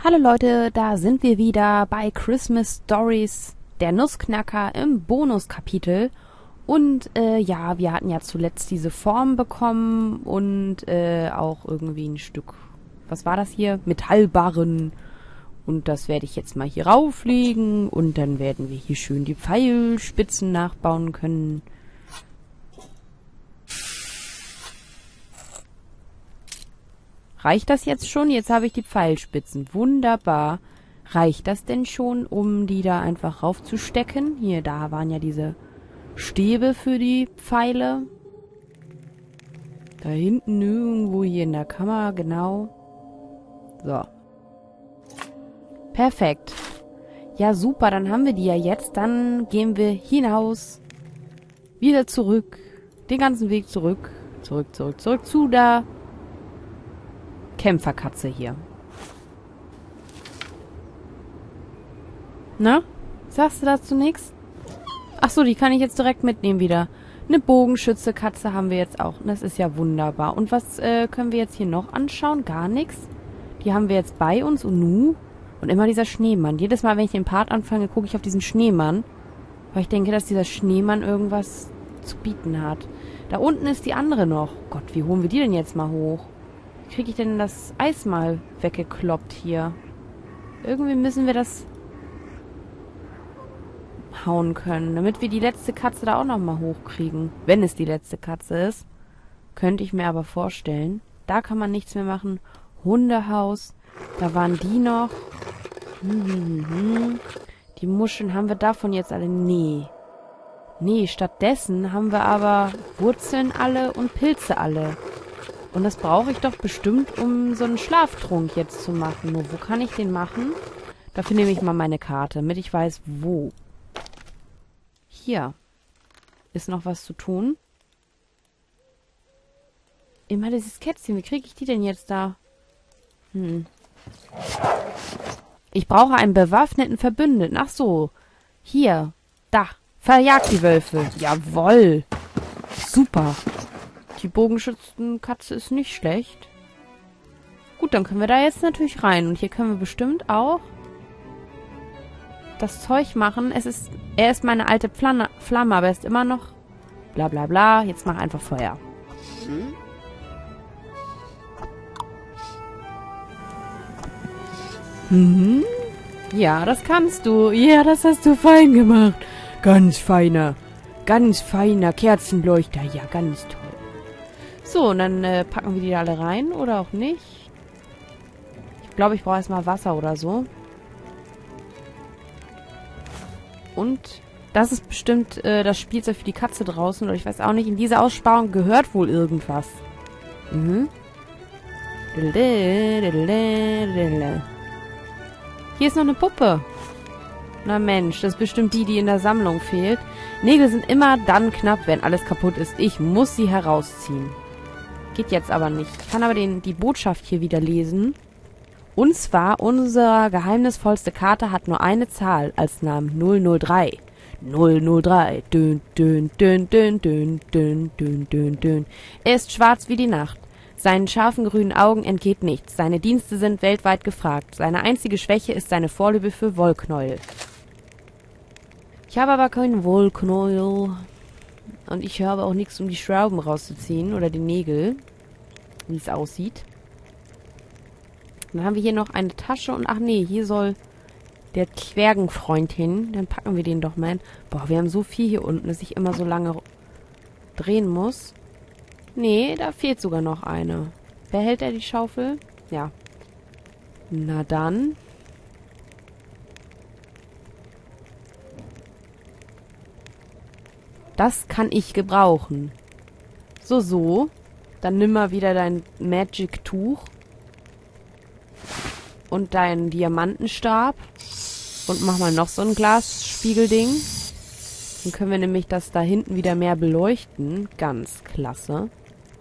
Hallo Leute, da sind wir wieder bei Christmas Stories, der Nussknacker im Bonuskapitel. Und ja, wir hatten ja zuletzt diese Form bekommen und auch irgendwie ein Stück, was war das hier? Metallbarren. Und das werde ich jetzt mal hier rauflegen und dann werden wir hier schön die Pfeilspitzen nachbauen können. Reicht das jetzt schon? Jetzt habe ich die Pfeilspitzen. Wunderbar. Reicht das denn schon, um die da einfach raufzustecken? Hier, da waren ja diese Stäbe für die Pfeile. Da hinten irgendwo hier in der Kammer, genau. So. Perfekt. Ja, super, dann haben wir die ja jetzt. Dann gehen wir hinaus. Wieder zurück. Den ganzen Weg zurück. Zurück zu der Kämpferkatze hier. Na? Sagst du dazu nichts? Ach so, die kann ich jetzt direkt mitnehmen wieder. Eine Bogenschütze-Katze haben wir jetzt auch. Das ist ja wunderbar. Und was können wir jetzt hier noch anschauen? Gar nichts. Die haben wir jetzt bei uns. Und nu? Und immer dieser Schneemann. Jedes Mal, wenn ich den Part anfange, gucke ich auf diesen Schneemann. Weil ich denke, dass dieser Schneemann irgendwas zu bieten hat. Da unten ist die andere noch. Gott, wie holen wir die denn jetzt mal hoch? Wie kriege ich denn das Eis mal weggekloppt hier? Irgendwie müssen wir das hauen können, damit wir die letzte Katze da auch noch mal hochkriegen. Wenn es die letzte Katze ist. Könnte ich mir aber vorstellen. Da kann man nichts mehr machen. Hundehaus. Da waren die noch. Die Muscheln haben wir davon jetzt alle. Nee. Nee, stattdessen haben wir aber Wurzeln alle und Pilze alle. Und das brauche ich doch bestimmt, um so einen Schlaftrunk jetzt zu machen. Nur wo kann ich den machen? Dafür nehme ich mal meine Karte, damit ich weiß, wo. Hier ist noch was zu tun. Immer dieses Kätzchen. Wie kriege ich die denn jetzt da? Ich brauche einen bewaffneten Verbündeten. Ach so. Hier. Da. Verjagt die Wölfe. Jawoll. Super. Die Bogenschützenkatze ist nicht schlecht. Gut, dann können wir da jetzt natürlich rein. Und hier können wir bestimmt auch das Zeug machen. Er ist meine alte Flamme, aber er ist immer noch bla bla bla. Jetzt mach einfach Feuer. Ja, das kannst du. Ja, das hast du fein gemacht. Ganz feiner Kerzenleuchter. Ja, ganz toll. So, und dann packen wir die da alle rein oder auch nicht. Ich glaube, ich brauche erstmal Wasser oder so. Und das ist bestimmt das Spielzeug für die Katze draußen. Oder ich weiß auch nicht. In diese Aussparung gehört wohl irgendwas. Hier ist noch eine Puppe. Na Mensch, das ist bestimmt die in der Sammlung fehlt. Nägel sind immer dann knapp, wenn alles kaputt ist. Ich muss sie herausziehen. Geht jetzt aber nicht. Ich kann aber die Botschaft hier wieder lesen. Und zwar, unsere geheimnisvollste Karte hat nur eine Zahl als Namen. 003. 003. Dün, dün, dün, dün, dün, dün, dün, dün, dün. Er ist schwarz wie die Nacht. Seinen scharfen grünen Augen entgeht nichts. Seine Dienste sind weltweit gefragt. Seine einzige Schwäche ist seine Vorliebe für Wollknäuel. Ich habe aber keinen Wollknäuel. Und ich habe auch nichts, um die Schrauben rauszuziehen. Oder die Nägel. Wie es aussieht. Dann haben wir hier noch eine Tasche. Und ach nee, hier soll der Zwergenfreund hin. Dann packen wir den doch mal hin. Boah, wir haben so viel hier unten, dass ich immer so lange drehen muss. Nee, da fehlt sogar noch eine. Behält er die Schaufel? Ja. Na dann. Das kann ich gebrauchen. So. Dann nimm mal wieder dein Magic-Tuch. Und deinen Diamantenstab. Und mach mal noch so ein Glasspiegelding. Dann können wir nämlich das da hinten wieder mehr beleuchten. Ganz klasse.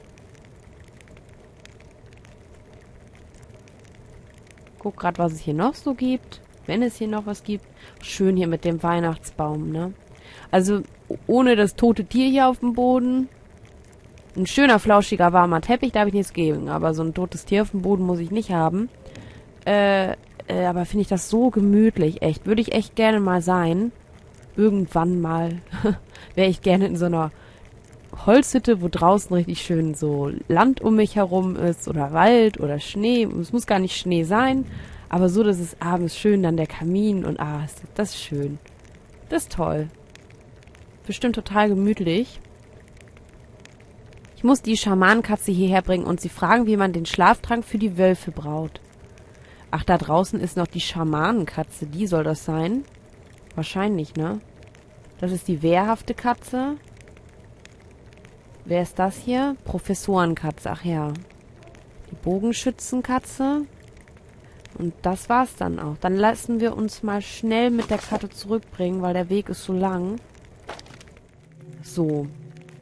Guck gerade, was es hier noch so gibt. Wenn es hier noch was gibt. Schön hier mit dem Weihnachtsbaum, ne? Also, ohne das tote Tier hier auf dem Boden. Ein schöner, flauschiger, warmer Teppich, da habe ich nichts gegen. Aber so ein totes Tier auf dem Boden muss ich nicht haben. aber finde ich das so gemütlich, echt. Würde ich echt gerne mal sein. Irgendwann mal wäre ich gerne in so einer Holzhütte, wo draußen richtig schön so Land um mich herum ist oder Wald oder Schnee. Es muss gar nicht Schnee sein, aber so, dass es abends schön dann der Kamin und das ist schön. Das ist toll. Bestimmt total gemütlich. Ich muss die Schamanenkatze hierher bringen und sie fragen, wie man den Schlaftrank für die Wölfe braut. Ach, da draußen ist noch die Schamanenkatze. Die soll das sein? Wahrscheinlich, ne? Das ist die wehrhafte Katze. Wer ist das hier? Professorenkatze, ach ja. Die Bogenschützenkatze. Und das war's dann auch. Dann lassen wir uns mal schnell mit der Karte zurückbringen, weil der Weg ist so lang. So.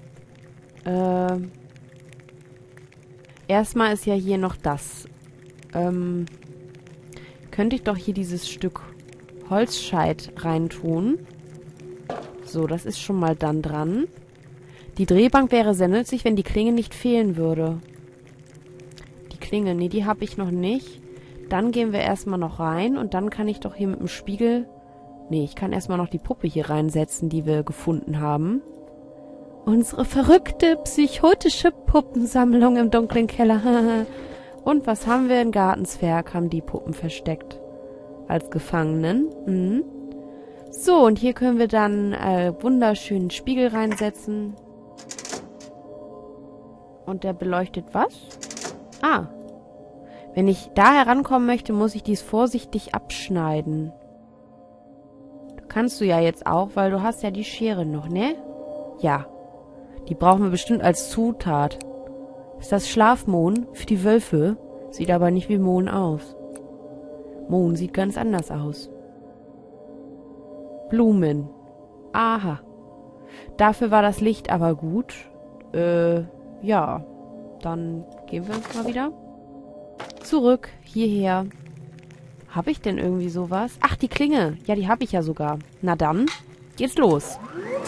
Erstmal ist ja hier noch das. Könnte ich doch hier dieses Stück Holzscheit reintun. So, das ist schon mal dann dran. Die Drehbank wäre sehr nützlich, wenn die Klinge nicht fehlen würde. Die Klinge, nee, die habe ich noch nicht. Dann gehen wir erstmal noch rein und dann kann ich doch hier mit dem Spiegel... Nee, ich kann erstmal noch die Puppe hier reinsetzen, die wir gefunden haben. Unsere verrückte, psychotische Puppensammlung im dunklen Keller. Und was haben wir? Im Gartenzwerg haben die Puppen versteckt. Als Gefangenen. Mhm. So, und hier können wir dann wunderschönen Spiegel reinsetzen. Und der beleuchtet was? Ah. Wenn ich da herankommen möchte, muss ich dies vorsichtig abschneiden. Kannst du ja jetzt auch, weil du hast ja die Schere noch, ne? Ja. Die brauchen wir bestimmt als Zutat. Ist das Schlafmohn für die Wölfe? Sieht aber nicht wie Mohn aus. Mohn sieht ganz anders aus. Blumen. Aha. Dafür war das Licht aber gut. Ja. Dann gehen wir uns mal wieder zurück hierher. Habe ich denn irgendwie sowas? Ach, die Klinge. Ja, die habe ich ja sogar. Na dann, geht's los.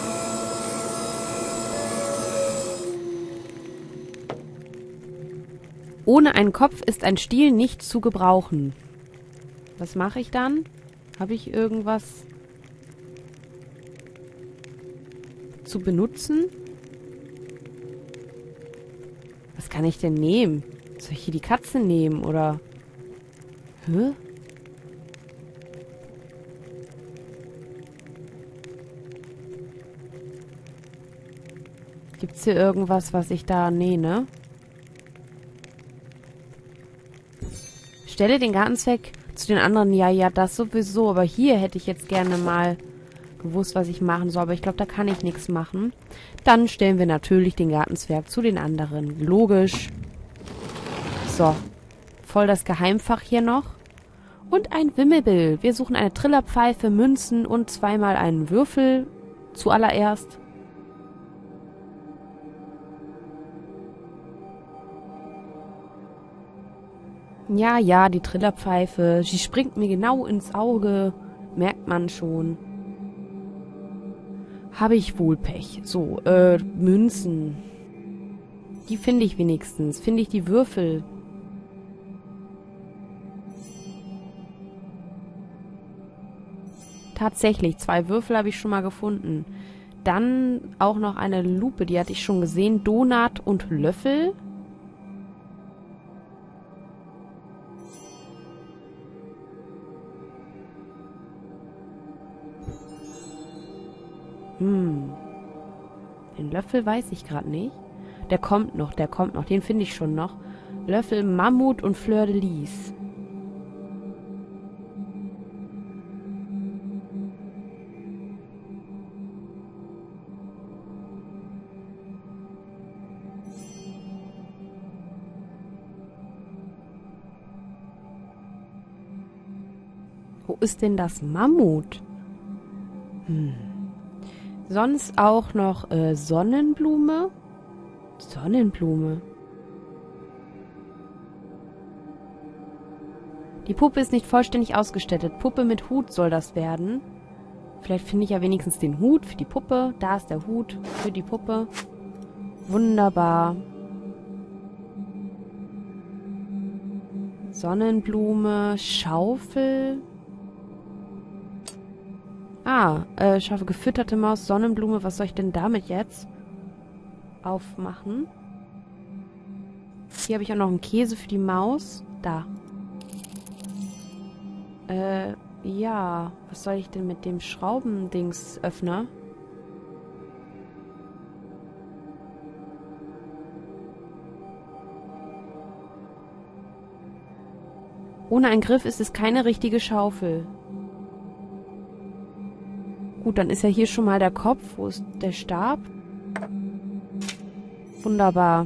Ohne einen Kopf ist ein Stiel nicht zu gebrauchen. Was mache ich dann? Habe ich irgendwas zu benutzen? Was kann ich denn nehmen? Soll ich hier die Katze nehmen, oder? Hä? Gibt's hier irgendwas, was ich da... Nee, ne? Stelle den Gartenzweck zu den anderen. Ja, das sowieso. Aber hier hätte ich jetzt gerne mal gewusst, was ich machen soll. Aber ich glaube, da kann ich nichts machen. Dann stellen wir natürlich den Gartenzwerg zu den anderen. Logisch. So. Voll das Geheimfach hier noch. Und ein Wimmelbild. Wir suchen eine Trillerpfeife, Münzen und zweimal einen Würfel. Zuallererst. Ja, die Trillerpfeife. Sie springt mir genau ins Auge. Merkt man schon. Habe ich wohl Pech. So, Münzen. Die finde ich wenigstens. Finde ich die Würfel. Tatsächlich, 2 Würfel habe ich schon mal gefunden. Dann auch noch eine Lupe, die hatte ich schon gesehen. Donut und Löffel. Den Löffel weiß ich gerade nicht. Der kommt noch. Den finde ich schon noch. Löffel, Mammut und Fleur de Lis. Wo ist denn das Mammut? Sonst auch noch Sonnenblume. Sonnenblume. Die Puppe ist nicht vollständig ausgestattet. Puppe mit Hut soll das werden. Vielleicht finde ich ja wenigstens den Hut für die Puppe. Da ist der Hut für die Puppe. Wunderbar. Sonnenblume, Schaufel. Schafe gefütterte Maus, Sonnenblume. Was soll ich denn damit jetzt aufmachen? Hier habe ich auch noch einen Käse für die Maus. Da. Ja. Was soll ich denn mit dem Schraubendings-Öffner? Ohne einen Griff ist es keine richtige Schaufel. Gut, dann ist ja hier schon mal der Kopf. Wo ist der Stab? Wunderbar.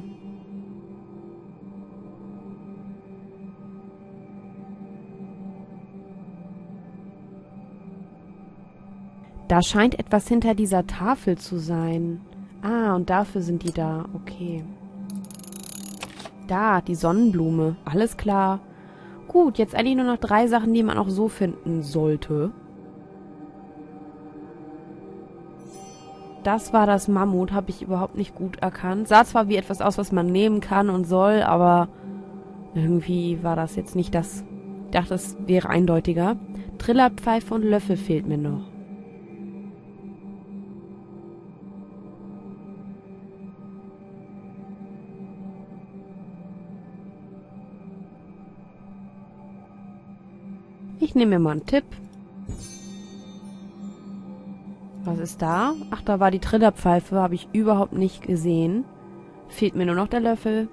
Da scheint etwas hinter dieser Tafel zu sein. Ah, und dafür sind die da. Okay. Da, die Sonnenblume. Alles klar. Gut, jetzt eigentlich nur noch 3 Sachen, die man auch so finden sollte. Das war das Mammut, habe ich überhaupt nicht gut erkannt. Sah zwar wie etwas aus, was man nehmen kann und soll, aber irgendwie war das jetzt nicht das. Ich dachte, es wäre eindeutiger. Trillerpfeife und Löffel fehlt mir noch. Ich nehme mir mal einen Tipp. Was ist da? Ach, da war die Trillerpfeife. Habe ich überhaupt nicht gesehen. Fehlt mir nur noch der Löffel.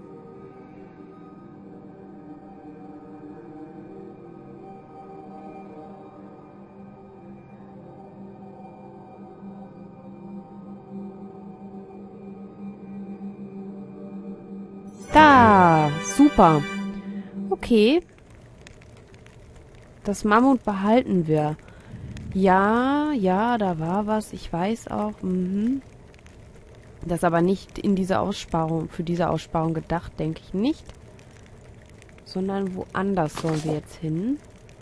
Da! Super! Okay. Das Mammut behalten wir. Ja, da war was. Ich weiß auch. Das ist aber nicht in diese Aussparung, für diese Aussparung gedacht, denke ich nicht. Sondern woanders sollen wir jetzt hin.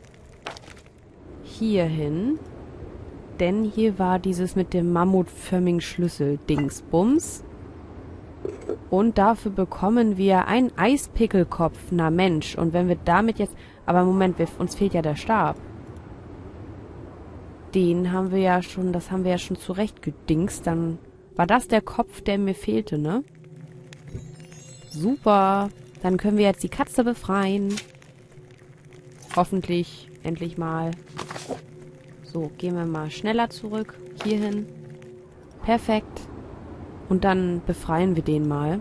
Hier hin. Denn hier war dieses mit dem mammutförmigen Schlüssel Dingsbums. Und dafür bekommen wir einen Eispickelkopf. Na Mensch. Und wenn wir damit jetzt... Aber Moment, uns fehlt ja der Stab. Den haben wir ja schon... Das haben wir ja schon zurechtgedingst. Dann war das der Kopf, der mir fehlte, ne? Super. Dann können wir jetzt die Katze befreien. Hoffentlich. Endlich mal. So, gehen wir mal schneller zurück. Hierhin. Perfekt. Und dann befreien wir den mal.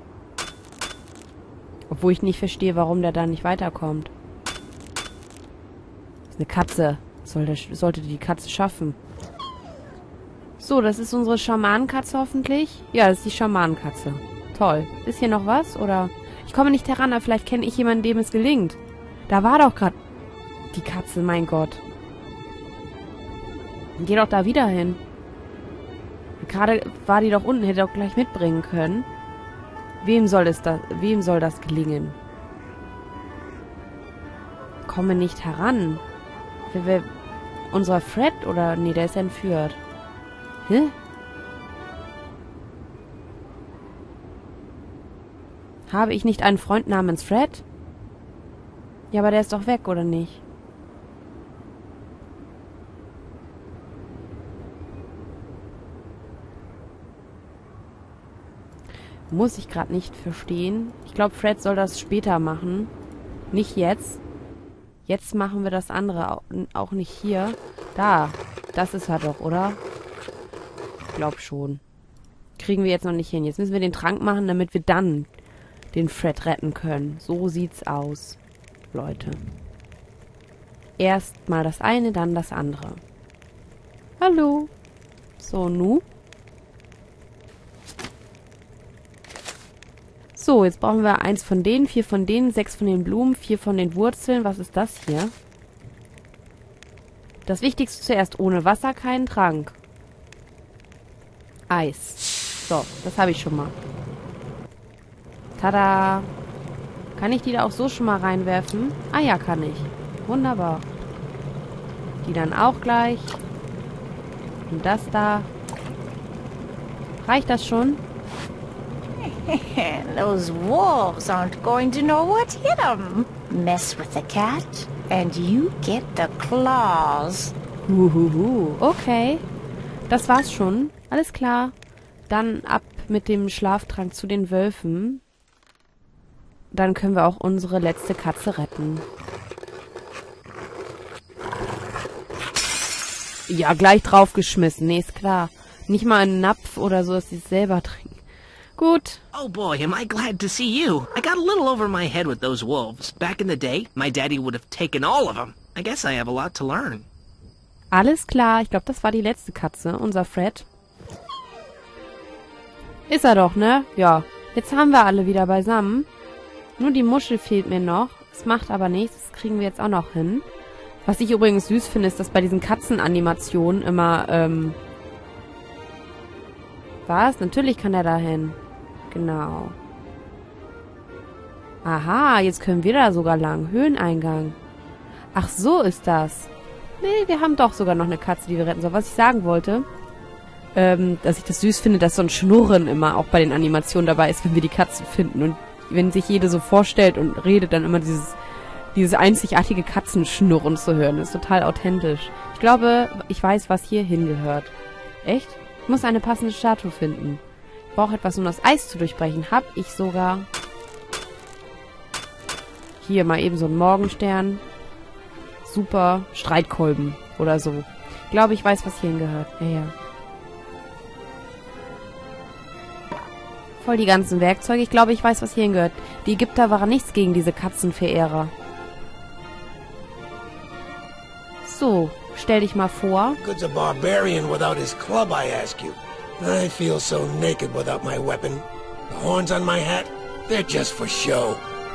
Obwohl ich nicht verstehe, warum der da nicht weiterkommt. Das ist eine Katze. Sollte die Katze schaffen. So, das ist unsere Schamanenkatze hoffentlich. Ja, das ist die Schamanenkatze. Toll. Ist hier noch was? Oder... Ich komme nicht heran, aber vielleicht kenne ich jemanden, dem es gelingt. Da war doch gerade die Katze, mein Gott. Geh doch da wieder hin. Gerade war die doch unten, hätte auch gleich mitbringen können. Wem soll das gelingen? Komme nicht heran. Unser Fred oder... Nee, der ist entführt. Hä? Habe ich nicht einen Freund namens Fred? Ja, aber der ist doch weg, oder nicht? Muss ich gerade nicht verstehen. Ich glaube, Fred soll das später machen. Nicht jetzt. Jetzt machen wir das andere auch nicht hier. Da. Das ist er doch, oder? Ich glaube schon. Kriegen wir jetzt noch nicht hin. Jetzt müssen wir den Trank machen, damit wir dann den Fred retten können. So sieht's aus, Leute. Erst mal das eine, dann das andere. Hallo. So, nu. So, jetzt brauchen wir 1 von denen, 4 von denen, 6 von den Blumen, 4 von den Wurzeln. Was ist das hier? Das Wichtigste zuerst. Ohne Wasser keinen Trank. Eis. So, das habe ich schon mal. Tada! Kann ich die da auch so schon mal reinwerfen? Ah ja, kann ich. Wunderbar. Die dann auch gleich. Und das da. Reicht das schon? Those wolves aren't going to know what hit them. Mess with the cat and you get the claws. Okay. Das war's schon. Alles klar. Dann ab mit dem Schlaftrank zu den Wölfen. Dann können wir auch unsere letzte Katze retten. Ja, gleich draufgeschmissen. Nee, ist klar. Nicht mal einen Napf oder so, dass sie es selber trinken. Gut. Oh boy, am I glad to see you. I got a little over my head with those wolves. Back in the day, my daddy would have taken all of them. I guess I have a lot to learn. Alles klar. Ich glaube, das war die letzte Katze. Unser Fred. Ist er doch, ne? Ja. Jetzt haben wir alle wieder beisammen. Nur die Muschel fehlt mir noch. Das macht aber nichts. Das kriegen wir jetzt auch noch hin. Was ich übrigens süß finde, ist, dass bei diesen Katzenanimationen immer, was? Natürlich kann er da hin. Genau. Aha, jetzt können wir da sogar lang. Höheneingang. Ach, so ist das. Nee, wir haben doch sogar noch eine Katze, die wir retten sollen. Was ich sagen wollte, dass ich das süß finde, dass so ein Schnurren immer auch bei den Animationen dabei ist, wenn wir die Katzen finden. Und wenn sich jede so vorstellt und redet, dann immer dieses einzigartige Katzenschnurren zu hören. Das ist total authentisch. Ich glaube, ich weiß, was hier hingehört. Echt? Ich muss eine passende Statue finden. Ich brauche etwas, um das Eis zu durchbrechen. Hab ich sogar. Hier mal eben so ein Morgenstern. Super. Streitkolben oder so. Ich glaube, ich weiß, was hier hingehört. Ja. Voll die ganzen Werkzeuge. Ich glaube, ich weiß, was hier hingehört. Die Ägypter waren nichts gegen diese Katzenverehrer. So, stell dich mal vor. Good's a barbarian without his club, I ask you. I feel so naked without my weapon. The horns on my hat, they're just for show.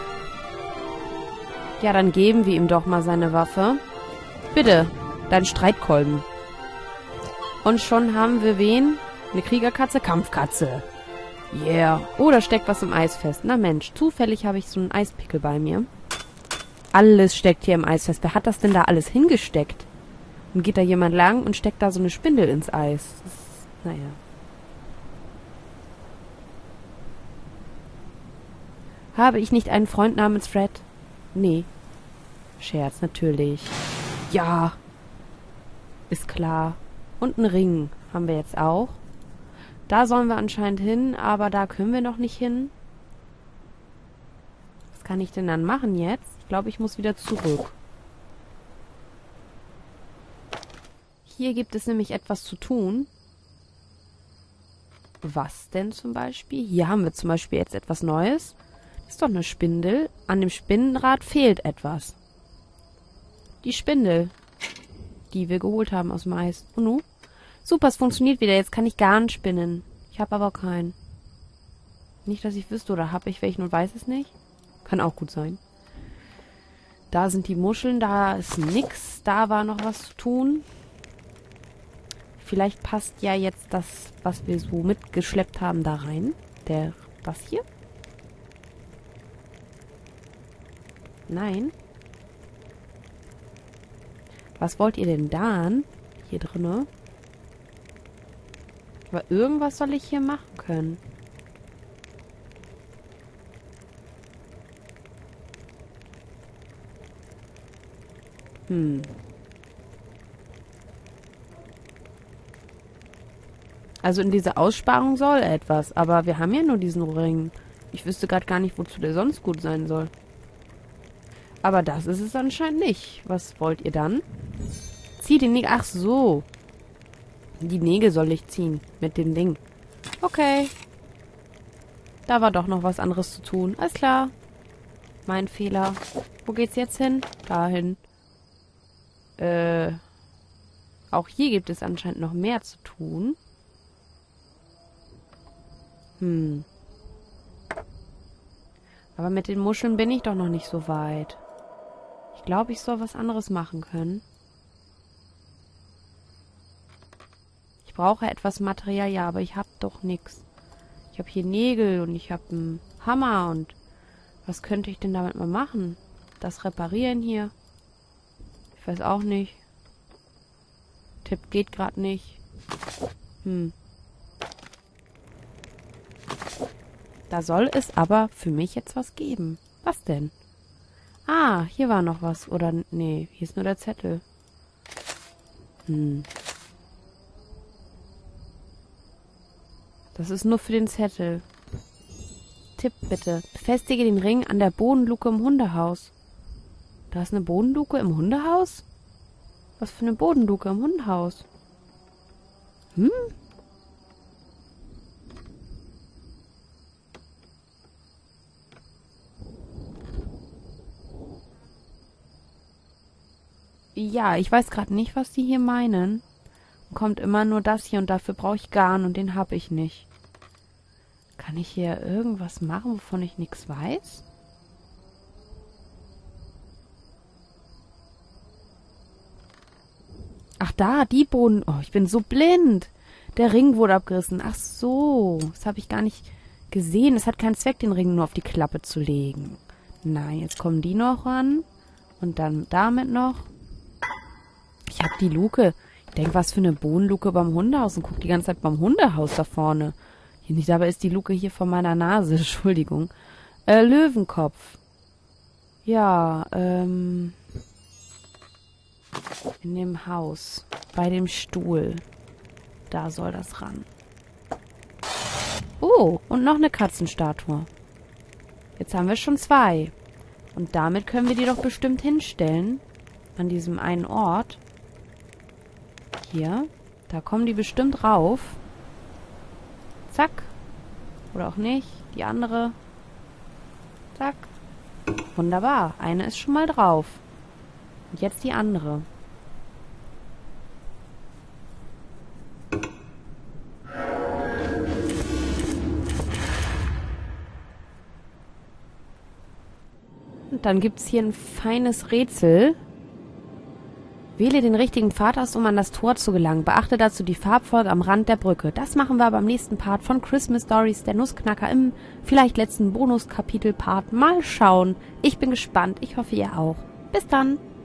Ja, dann geben wir ihm doch mal seine Waffe. Bitte, dein Streitkolben. Und schon haben wir wen? Eine Kriegerkatze? Kampfkatze. Yeah. Oh, da steckt was im Eis fest. Na Mensch, zufällig habe ich so einen Eispickel bei mir. Alles steckt hier im Eis fest. Wer hat das denn da alles hingesteckt? Und geht da jemand lang und steckt da so eine Spindel ins Eis. Das ist, naja. Habe ich nicht einen Freund namens Fred? Nee. Scherz, natürlich. Ja. Ist klar. Und einen Ring haben wir jetzt auch. Da sollen wir anscheinend hin, aber da können wir noch nicht hin. Was kann ich denn dann machen jetzt? Ich glaube, ich muss wieder zurück. Hier gibt es nämlich etwas zu tun. Was denn zum Beispiel? Hier haben wir zum Beispiel jetzt etwas Neues. Das ist doch eine Spindel. An dem Spinnenrad fehlt etwas. Die Spindel, die wir geholt haben aus dem Eis. Und nu? Super, es funktioniert wieder. Jetzt kann ich Garn spinnen. Ich habe aber keinen. Nicht, dass ich wüsste, oder habe ich welchen und weiß es nicht? Kann auch gut sein. Da sind die Muscheln, da ist nix. Da war noch was zu tun. Vielleicht passt ja jetzt das, was wir so mitgeschleppt haben, da rein. Das hier? Nein. Was wollt ihr denn da hier drinne? Aber irgendwas soll ich hier machen können. Also in diese Aussparung soll etwas, aber wir haben ja nur diesen Ring. Ich wüsste gerade gar nicht, wozu der sonst gut sein soll. Aber das ist es anscheinend nicht. Was wollt ihr dann? Zieh den Nägel. Ach so. Die Nägel soll ich ziehen. Mit dem Ding. Okay. Da war doch noch was anderes zu tun. Alles klar. Mein Fehler. Wo geht's jetzt hin? Dahin. Auch hier gibt es anscheinend noch mehr zu tun. Aber mit den Muscheln bin ich doch noch nicht so weit. Ich glaube, ich soll was anderes machen können. Ich brauche etwas Material, ja, aber ich habe doch nichts. Ich habe hier Nägel und ich habe einen Hammer und was könnte ich denn damit mal machen? Das reparieren hier. Ich weiß auch nicht. Tipp geht gerade nicht. Da soll es aber für mich jetzt was geben. Was denn? Ah, hier war noch was. Oder, nee, hier ist nur der Zettel. Das ist nur für den Zettel. Tipp bitte. Befestige den Ring an der Bodenluke im Hundehaus. Da ist eine Bodenluke im Hundehaus? Was für eine Bodenluke im Hundehaus? Ja, ich weiß gerade nicht, was die hier meinen. Kommt immer nur das hier und dafür brauche ich Garn und den habe ich nicht. Kann ich hier irgendwas machen, wovon ich nichts weiß? Ach da, die Boden... Oh, ich bin so blind. Der Ring wurde abgerissen. Ach so, das habe ich gar nicht gesehen. Es hat keinen Zweck, den Ring nur auf die Klappe zu legen. Nein, jetzt kommen die noch ran. Und dann damit noch. Ich habe die Luke. Ich denke, was für eine Bodenluke beim Hundehaus und gucke die ganze Zeit beim Hundehaus da vorne. Hier nicht, dabei ist die Luke hier vor meiner Nase. Entschuldigung. Löwenkopf. Ja, in dem Haus. Bei dem Stuhl. Da soll das ran. Oh, und noch eine Katzenstatue. Jetzt haben wir schon 2. Und damit können wir die doch bestimmt hinstellen. An diesem einen Ort. Hier. Da kommen die bestimmt rauf. Zack. Oder auch nicht. Die andere. Zack. Wunderbar. Eine ist schon mal drauf. Und jetzt die andere. Und dann gibt es hier ein feines Rätsel. Wähle den richtigen Pfad aus, um an das Tor zu gelangen. Beachte dazu die Farbfolge am Rand der Brücke. Das machen wir beim nächsten Part von Christmas Stories, der Nussknacker, im vielleicht letzten Bonuskapitel-Part. Mal schauen. Ich bin gespannt. Ich hoffe, ihr auch. Bis dann.